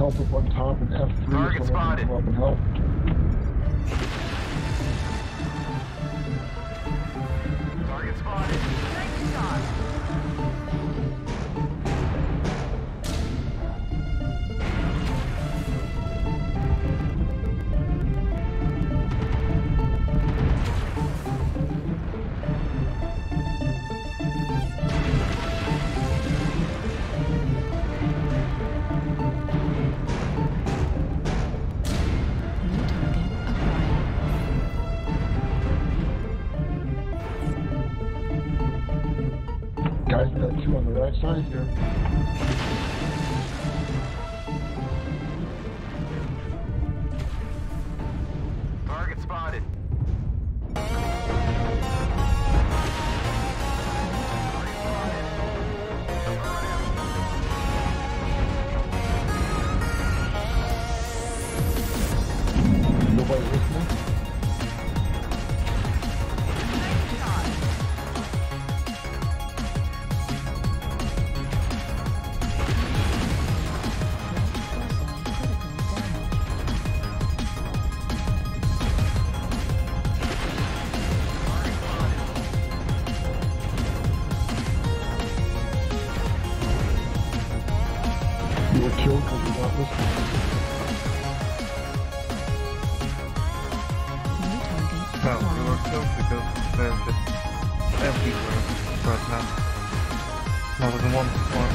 help up on top and F3 Target if someone can spotted. come up and help. Target spotted. Nice shot. Guys, we got two on the right side here. Target spotted. Nobody listening? You were killed because you're not listening. No, we were killed because there's just everywhere right now. Not even one spot.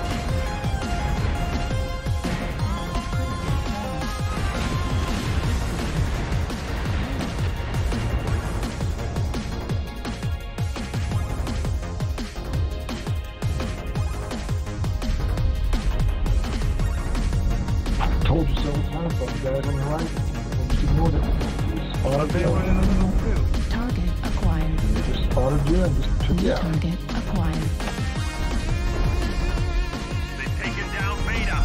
Told you several times about the guys on the right. They just ignored it. Just spotted They you. were in the middle too. Target acquired. They just spotted you and just took you out. Target acquired. They've taken down Beta.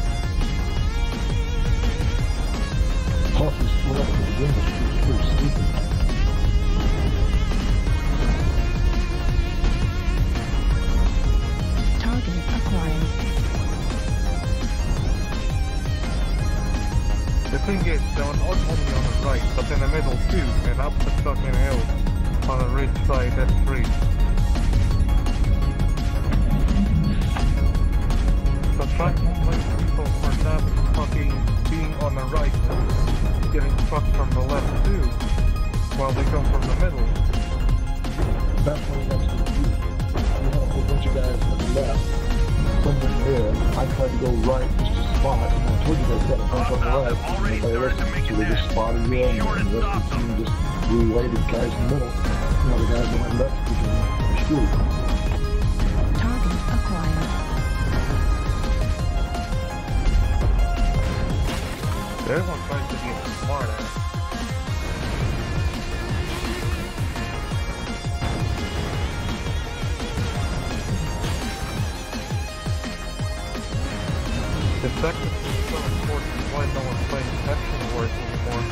Puffy split up in the window. She was pretty stupid. Target acquired. The thing is, they were not only on the right, but in the middle too, and up the fucking hill on the ridge side, S3. So try to blame people for not fucking being on the right and getting fucked from the left too, while they come from the middle. That's what we got to do. We had a whole bunch of guys on the left. Someone there. I tried to go right just to spot, and I told you guys got a bunch on the right. Already started to make So it they just there. spotted you, Be and sure the and rest of stop the team them. just blew away the guys in the middle. You know, the guys that went left because they're screwed. Target acquired. Everyone tries to be a smart ass. The fact that it's so important is why no one's playing action wars anymore.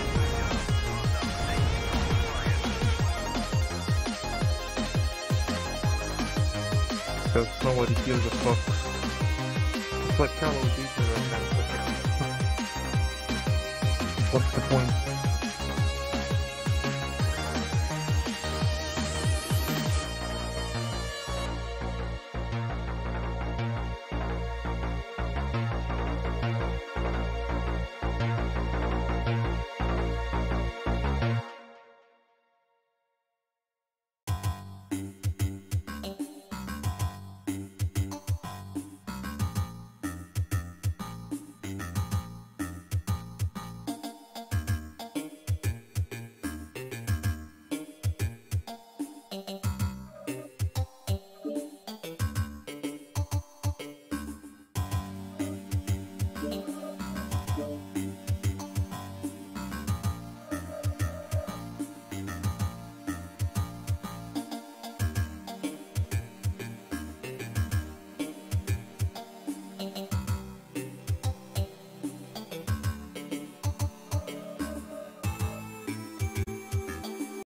Because nobody gives a fuck. It's like Call of Duty right now. What's the point?